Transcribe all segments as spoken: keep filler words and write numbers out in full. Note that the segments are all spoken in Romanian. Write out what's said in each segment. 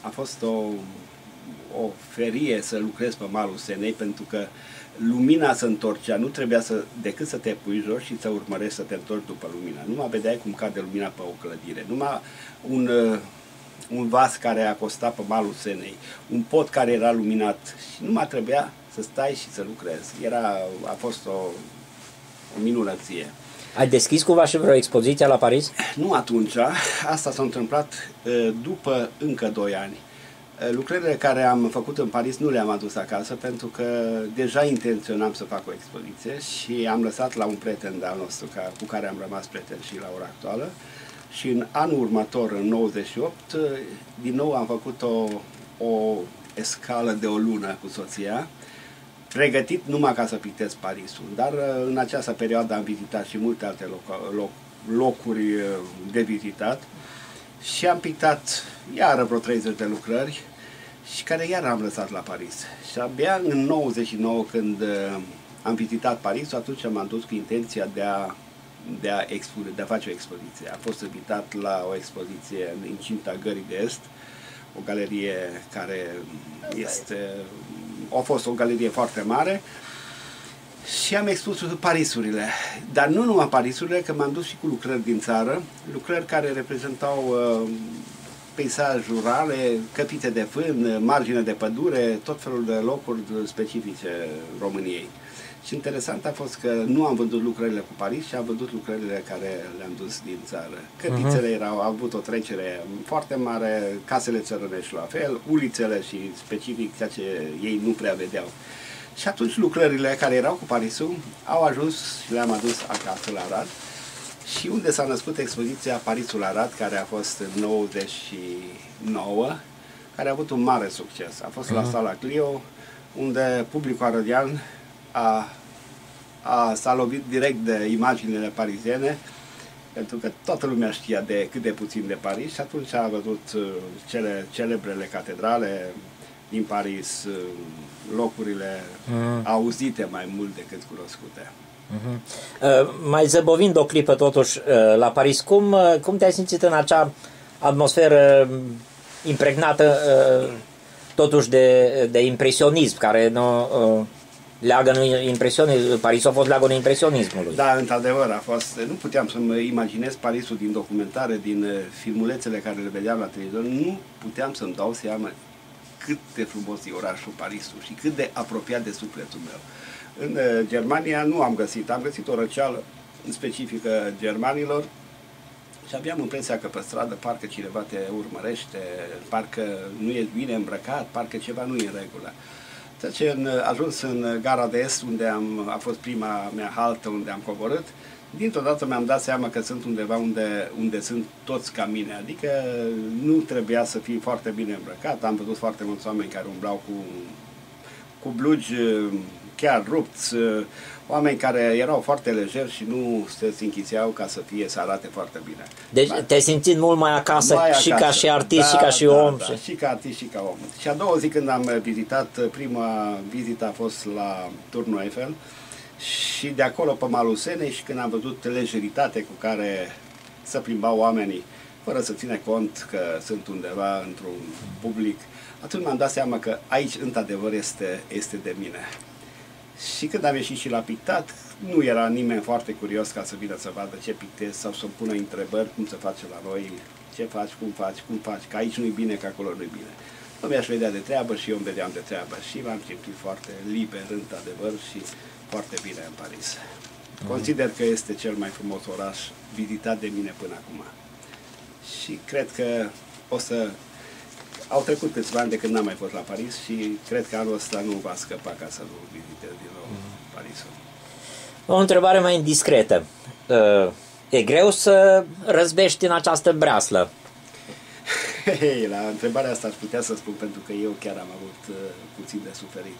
a fost o, o ferie să lucrez pe malul Senei, pentru că lumina se întorcea, nu trebuia să, decât să te pui jos și să urmărești să te întorci după lumina. Numai vedeai cum cade lumina pe o clădire, numai un, un vas care acosta pe malul Senei, un pod care era luminat și numai trebuia să stai și să lucrezi. Era, a fost o, o minunăție. Ai deschis cumva și vreo expoziție la Paris? Nu atunci, asta s-a întâmplat după încă doi ani. Lucrările care am făcut în Paris nu le-am adus acasă, pentru că deja intenționam să fac o expoziție și am lăsat la un prieten de-al nostru cu care am rămas prieten și la ora actuală. Și în anul următor, în nouăzeci și opt, din nou am făcut o, o escală de o lună cu soția, pregătit numai ca să pictez Parisul. Dar în această perioadă am vizitat și multe alte loc, loc, locuri de vizitat și am pictat iară vreo treizeci de lucrări și care iar am lăsat la Paris. Și abia în nouăzeci și nouă, când am vizitat Parisul, atunci m-am dus cu intenția de a, de a, expune, de a face o expoziție. Am fost invitat la o expoziție în incinta Gării de Est, o galerie care este... a fost o galerie foarte mare și am expus Parisurile. Dar nu numai Parisurile, că m-am dus și cu lucrări din țară, lucrări care reprezentau uh, peisaje rurale, căpite de fân, margine de pădure, tot felul de locuri specifice României. Și interesant a fost că nu am vândut lucrările cu Paris, ci am vândut lucrările care le-am dus din țară. Cătițele erau, au avut o trecere foarte mare, casele țărănești la fel, ulițele și specific ceea ce ei nu prea vedeau. Și atunci lucrările care erau cu Parisul au ajuns și le-am adus acasă la Arad. Și unde s-a născut expoziția Parisul Arad, care a fost în nouăzeci și nouă, care a avut un mare succes. A fost la Sala Clio, unde publicul arădean a, a, s-a lovit direct de imaginile pariziene, pentru că toată lumea știa de cât de puțin de Paris și atunci a văzut cele celebrele catedrale din Paris, locurile mm. auzite mai mult decât cunoscute. Mm-hmm. uh, mai zăbovind o clipă totuși uh, la Paris, cum, uh, cum te-ai simțit în acea atmosferă impregnată uh, totuși de, de impresionism, care nu... Uh, leagănul impresionism, Parisul a fost leagănul impresionismului. Da, într-adevăr a fost. Nu puteam să-mi imaginez Parisul din documentare, din filmulețele care le vedeam la televizor, nu puteam să-mi dau seama cât de frumos e orașul Parisul și cât de apropiat de sufletul meu. În Germania nu am găsit, am găsit o răceală specifică germanilor și aveam impresia că pe stradă parcă cineva te urmărește, parcă nu e bine îmbrăcat, parcă ceva nu e în regulă. Deci am ajuns în Gara de Est, unde am, a fost prima mea haltă, unde am coborât, dintr-o dată mi-am dat seama că sunt undeva unde, unde sunt toți ca mine, adică nu trebuia să fii foarte bine îmbrăcat. Am văzut foarte mulți oameni care umblau cu, cu blugi chiar rupți, oameni care erau foarte lejeri și nu se închiseau ca să fie, să arate foarte bine. Deci da. Te-ai simțit mult mai acasă, mai și acasă. Ca și artist, da, și ca și da, om. Da, și ca artist și ca om. Și a doua zi când am vizitat, prima vizită a fost la Turnul Eiffel și de acolo pe malul Senei și când am văzut lejeritate cu care se plimbau oamenii, fără să ține cont că sunt undeva într-un public, atunci m-am dat seama că aici, într-adevăr, este, este de mine. Și când am ieșit și la pictat, nu era nimeni foarte curios ca să vină să vadă ce pictez sau să-mi pună întrebări, cum se face la noi, ce faci, cum faci, cum faci, că aici nu-i bine, că acolo nu-i bine. Lumea își vedea de treabă și eu îmi vedeam de treabă și m-am simțit foarte liber, într-adevăr, și foarte bine în Paris. Consider că este cel mai frumos oraș vizitat de mine până acum. Și cred că o să... Au trecut câțiva ani de când n-am mai fost la Paris și cred că anul ăsta nu va scăpa ca să nu vizitez din nou Parisul. O întrebare mai indiscretă. E greu să răzbești în această breaslă? Hey, la întrebarea asta aș putea să spun, pentru că eu chiar am avut puțin de suferit.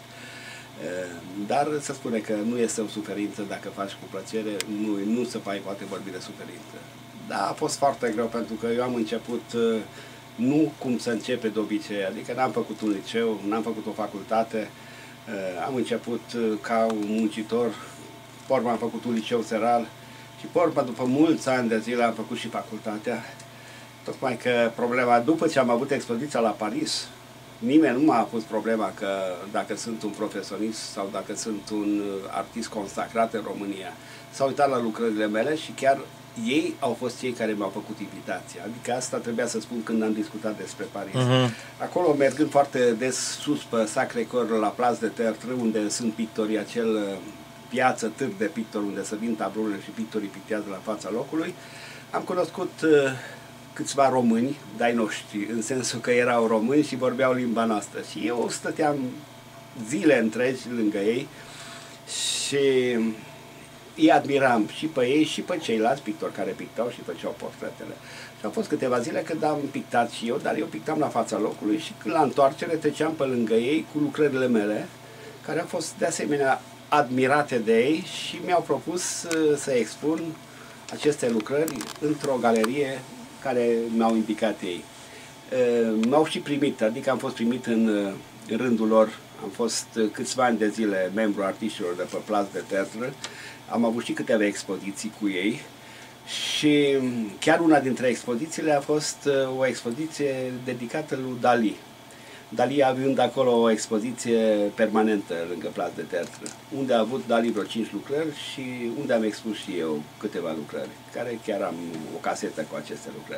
Dar se spune că nu este o suferință dacă faci cu plăcere, nu, nu se mai poate vorbi de suferință. Da, a fost foarte greu pentru că eu am început nu cum se începe de obicei, adică n-am făcut un liceu, n-am făcut o facultate, am început ca un muncitor, porma am făcut un liceu seral și porma după mulți ani de zile am făcut și facultatea Tocmai că problema, după ce am avut expoziția la Paris, nimeni nu m-a pus problema că dacă sunt un profesionist sau dacă sunt un artist consacrat în România. S-au uitat la lucrările mele și chiar ei au fost cei care mi-au făcut invitația. Adică asta trebuia să spun când am discutat despre Paris. Uh-huh. Acolo, mergând foarte des sus pe Sacré-Cœur, la Place de Tertre, unde sunt pictorii, acel piață, târg de pictori, unde se vin tablourile și pictorii pictează la fața locului, am cunoscut uh, câțiva români, de-ai noștri, în sensul că erau români și vorbeau limba noastră. Și eu stăteam zile întregi lângă ei și îi admiram și pe ei și pe ceilalți pictori care pictau și făceau portretele. Și au fost câteva zile când am pictat și eu, dar eu pictam la fața locului și la întoarcere treceam pe lângă ei cu lucrările mele, care au fost de asemenea admirate de ei și mi-au propus să expun aceste lucrări într-o galerie care mi-au indicat ei. M-au și primit, adică am fost primit în rândul lor, am fost câțiva ani de zile membru artiștilor de pe Place de Tertre, am avut și câteva expoziții cu ei și chiar una dintre expozițiile a fost o expoziție dedicată lui Dali. Dali având acolo o expoziție permanentă lângă Place de Tertre, unde a avut Dali vreo cinci lucrări și unde am expus și eu câteva lucrări, care chiar am o casetă cu aceste lucrări.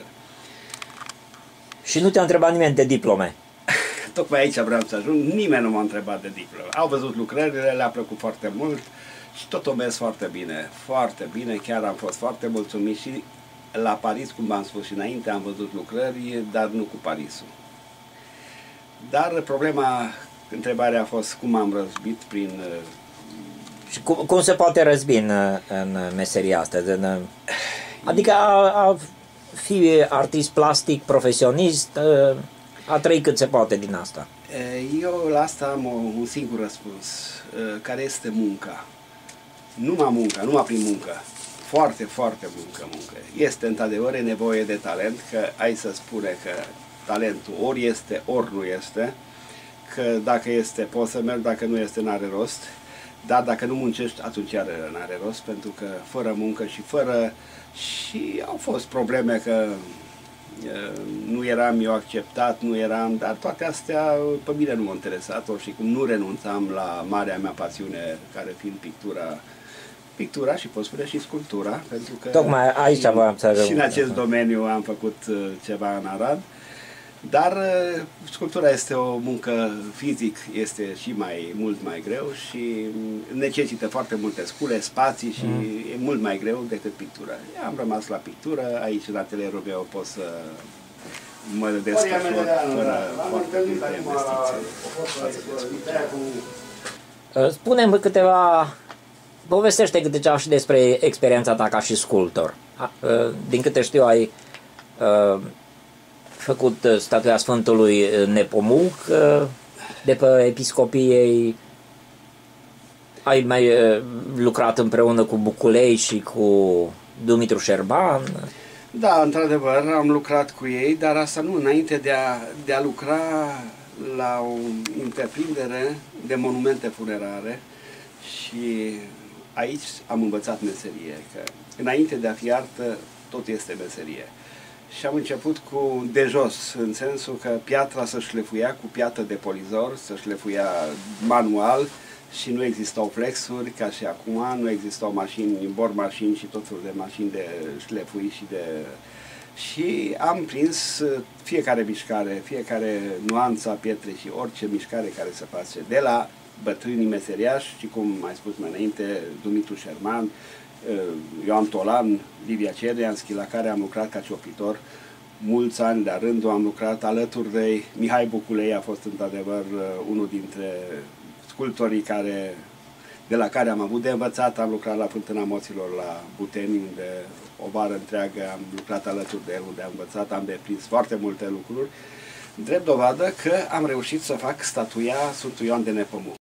Și nu te-a întrebat nimeni de diplome? Tocmai aici vreau să ajung, nimeni nu m-a întrebat de diplome. Au văzut lucrările, le-a plăcut foarte mult și tot o mers foarte bine, foarte bine, chiar am fost foarte mulțumit și la Paris, cum v-am spus și înainte, am văzut lucrări, dar nu cu Parisul. Dar problema, întrebarea a fost cum am răzbit prin... Și cum, cum se poate răzbi în, în meseria asta? În, adică a, a fi artist plastic, profesionist, a trăi cât se poate din asta. Eu la asta am un singur răspuns, care este munca. Numai munca, numai prin muncă. Foarte, foarte muncă, muncă. Este într-adevăr nevoie de talent, că ai să spune că talentul ori este, ori nu este, că dacă este poți să mergi, dacă nu este n-are rost, dar dacă nu muncești atunci are n-are rost, pentru că fără muncă și fără... și au fost probleme că uh, nu eram eu acceptat, nu eram, dar toate astea pe mine nu m-au interesat, și cum nu renunțam la marea mea pasiune, care fiind pictura, pictura și pot spune și sculptura, pentru că tocmai aici și, să și în acest domeniu am făcut uh, ceva în Arad. Dar uh, sculptura este o muncă fizic, este și mai mult mai greu și necesită foarte multe scule, spații și mm. e mult mai greu decât pictura. Eu am rămas la pictură, aici în atelierul meu pot să mă descășor fără foarte multe investiții. Spune-mi câteva, povestește câte ceva și despre experiența ta ca și sculptor. Din câte știu, ai făcut statuia Sfântului Nepomuc de pe Episcopiei, ai mai lucrat împreună cu Buculei și cu Dumitru Șerban. Da, într-adevăr, am lucrat cu ei, dar asta nu, înainte de a, de a lucra la o întreprindere de monumente funerare, și aici am învățat meserie, că înainte de a fi artă, tot este meserie. Și am început cu de jos, în sensul că piatra se șlefuia cu piatră de polizor, se șlefuia manual și nu existau flexuri, ca și acum, nu existau mașini, bor mașini și tot felul de mașini de șlefui și de... Și am prins fiecare mișcare, fiecare nuanță a pietrei și orice mișcare care se face, de la bătrânii meseriași și, cum mai spus mai înainte, Dumitru Șerban, Ioan Tolan, Livia Cerneanski, la care am lucrat ca ciopitor mulți ani de rândul, am lucrat alături de ei. Mihai Buculei a fost într-adevăr unul dintre sculptorii care, de la care am avut de învățat. Am lucrat la Fântâna Moților la Buteni, unde o vară întreagă am lucrat alături de el, unde am învățat, am deprins foarte multe lucruri, drept dovadă că am reușit să fac statuia Sfântul Ioan de Nepomuc.